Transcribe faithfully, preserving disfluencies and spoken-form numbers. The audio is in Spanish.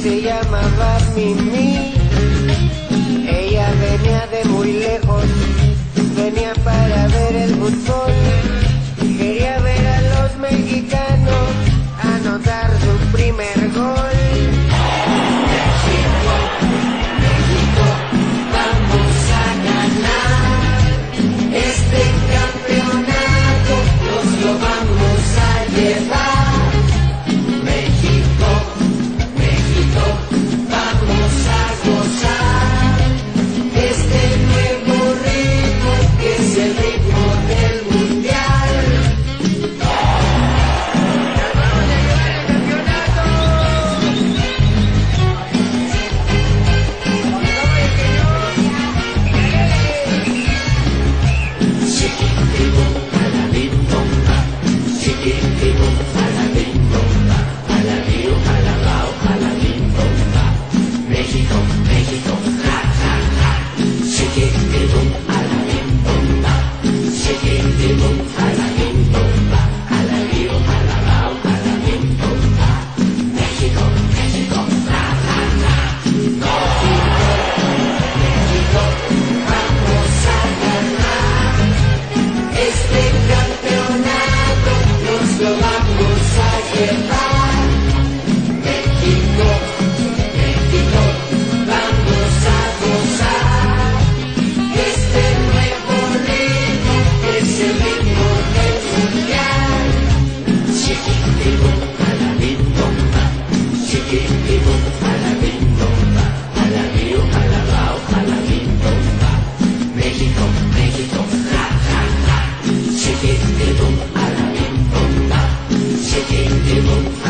se llamaba Mimi. Ella venía de muy lejos, venía para ver el fútbol. Quería ver a los mexicanos anotar su primer gol. México, México, vamos a ganar. Este campeonato nos lo vamos a llevar. México, México, vamos a gozar. Este nuevo ritmo que es el ritmo del mundial. México, México, ja, ja, ja. Chiquitibum, alabim, bomba. Chiquitibum, alabim, bomba. Alabío, alabao, alabim, bomba. México, México, ja, ja, ja. México, vamos a ganar. Este campeonato nos lo vamos a llevar. México, México, vamos a gozar. Este nuevo ritmo es el ritmo del mundial. Chiquitibum, alabim, bomba. Chiquitibum, alabim, bomba. Alabío, alabao, alabim, bomba. México, México, ja, ja, ja. Chiquitibum, alabim, bomba. Chiquitibum,